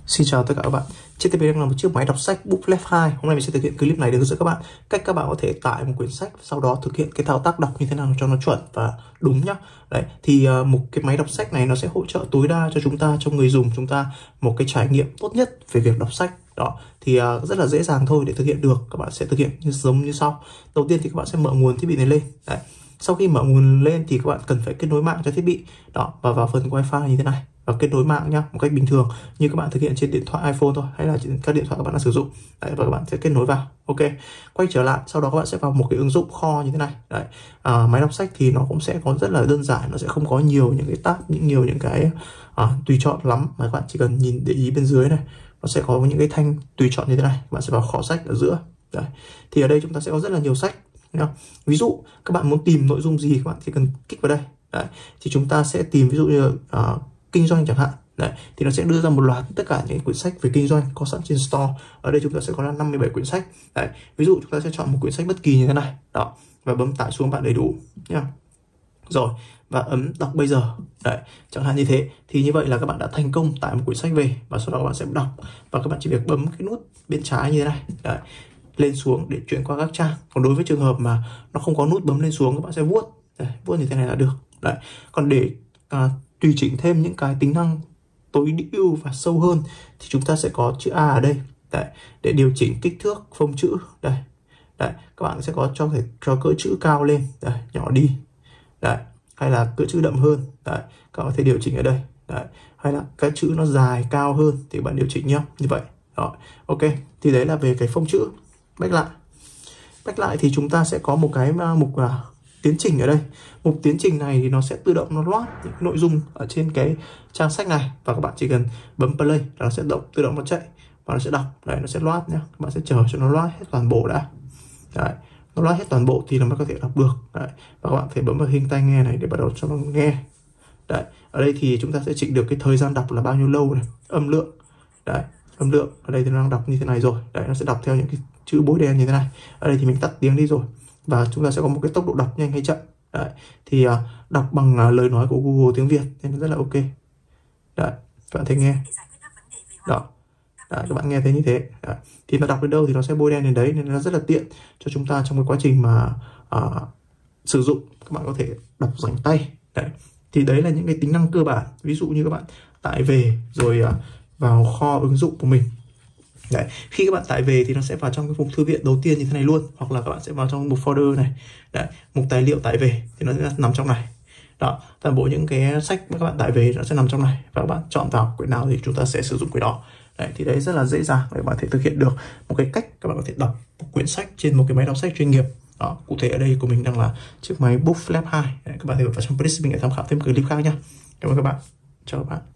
Xin chào tất cả các bạn. Trên tay mình đang là một chiếc máy đọc sách BookLab 2. Hôm nay mình sẽ thực hiện clip này để hướng dẫn các bạn cách các bạn có thể tải một quyển sách, sau đó thực hiện cái thao tác đọc như thế nào cho nó chuẩn và đúng nhá. Đấy, thì một cái máy đọc sách này nó sẽ hỗ trợ tối đa cho chúng ta, cho người dùng chúng ta một cái trải nghiệm tốt nhất về việc đọc sách. Đó, thì rất là dễ dàng thôi để thực hiện được. Các bạn sẽ thực hiện giống như sau. Đầu tiên thì các bạn sẽ mở nguồn thiết bị này lên. Đấy. Sau khi mở nguồn lên thì các bạn cần phải kết nối mạng cho thiết bị. Đó, và vào phần Wi-Fi như thế này. Và kết nối mạng nhá, một cách bình thường như các bạn thực hiện trên điện thoại iPhone thôi, hay là các điện thoại các bạn đang sử dụng. Đấy, và các bạn sẽ kết nối vào. Ok, quay trở lại, sau đó các bạn sẽ vào một cái ứng dụng kho như thế này. Đấy, máy đọc sách thì nó cũng sẽ có rất là đơn giản, nó sẽ không có nhiều những cái tab, nhiều những cái tùy chọn lắm, mà các bạn chỉ cần nhìn để ý bên dưới này, nó sẽ có những cái thanh tùy chọn như thế này. Các bạn sẽ vào kho sách ở giữa. Đấy, thì ở đây chúng ta sẽ có rất là nhiều sách. Ví dụ các bạn muốn tìm nội dung gì, các bạn chỉ cần kích vào đây. Đấy, thì chúng ta sẽ tìm ví dụ như kinh doanh chẳng hạn. Đấy, thì nó sẽ đưa ra một loạt tất cả những quyển sách về kinh doanh có sẵn trên store. Ở đây chúng ta sẽ có là 57 quyển sách. Đấy, ví dụ chúng ta sẽ chọn một quyển sách bất kỳ như thế này. Đó, và bấm tải xuống bạn đầy đủ nhá. Rồi, và ấn đọc bây giờ. Đấy, chẳng hạn như thế. Thì như vậy là các bạn đã thành công tải một quyển sách về, và sau đó các bạn sẽ đọc, và các bạn chỉ việc bấm cái nút bên trái như thế này. Đấy, lên xuống để chuyển qua các trang. Còn đối với trường hợp mà nó không có nút bấm lên xuống, các bạn sẽ vuốt. Đấy, vuốt như thế này là được. Đấy, còn để tùy chỉnh thêm những cái tính năng tối ưu và sâu hơn thì chúng ta sẽ có chữ A ở đây. Đấy, để điều chỉnh kích thước phông chữ. Đây. Đấy, các bạn sẽ có cho cỡ chữ cao lên, đây, nhỏ đi. Đấy, hay là cỡ chữ đậm hơn. Đấy, các bạn có thể điều chỉnh ở đây. Đấy, hay là cái chữ nó dài cao hơn thì bạn điều chỉnh nhé, như vậy. Đó, ok, thì đấy là về cái phông chữ. Back lại thì chúng ta sẽ có một cái mục tiến trình ở đây. Mục tiến trình này thì nó sẽ tự động nó loát những nội dung ở trên cái trang sách này, và các bạn chỉ cần bấm play là nó sẽ tự động nó chạy và nó sẽ đọc. Đấy, nó sẽ loát nhé. Các bạn sẽ chờ cho nó loát hết toàn bộ đã. Đấy, nó loát hết toàn bộ thì nó mới có thể đọc được. Đấy, và các bạn phải bấm vào hình tai nghe này để bắt đầu cho nó nghe. Đấy, ở đây thì chúng ta sẽ chỉnh được cái thời gian đọc là bao nhiêu lâu này, âm lượng. Đấy, âm lượng ở đây thì nó đang đọc như thế này rồi. Đấy, nó sẽ đọc theo những cái chữ bối đen như thế này. Ở đây thì mình tắt tiếng đi rồi, và chúng ta sẽ có một cái tốc độ đọc nhanh hay chậm. Đấy, thì đọc bằng lời nói của Google tiếng Việt nên nó rất là ok. Đấy, các bạn thấy nghe. Đó. Đấy, các bạn nghe thấy như thế. Đấy, thì nó đọc đến đâu thì nó sẽ bôi đen đến đấy, nên nó rất là tiện cho chúng ta trong cái quá trình mà sử dụng. Các bạn có thể đọc rảnh tay. Đấy, thì đấy là những cái tính năng cơ bản. Ví dụ như các bạn tải về rồi vào kho ứng dụng của mình. Đấy, khi các bạn tải về thì nó sẽ vào trong cái mục thư viện đầu tiên như thế này luôn, hoặc là các bạn sẽ vào trong mục folder này. Đấy, mục tài liệu tải về thì nó sẽ nằm trong này. Đó, toàn bộ những cái sách mà các bạn tải về nó sẽ nằm trong này, và các bạn chọn vào quyển nào thì chúng ta sẽ sử dụng quyển đó. Đấy, thì đấy rất là dễ dàng để bạn có thể thực hiện được một cái cách các bạn có thể đọc một quyển sách trên một cái máy đọc sách chuyên nghiệp. Đó, cụ thể ở đây của mình đang là chiếc máy BookLab 2. Đấy, các bạn có thể vào trong playlist mình để tham khảo thêm clip khác nhé. Cảm ơn các bạn. Chào các bạn.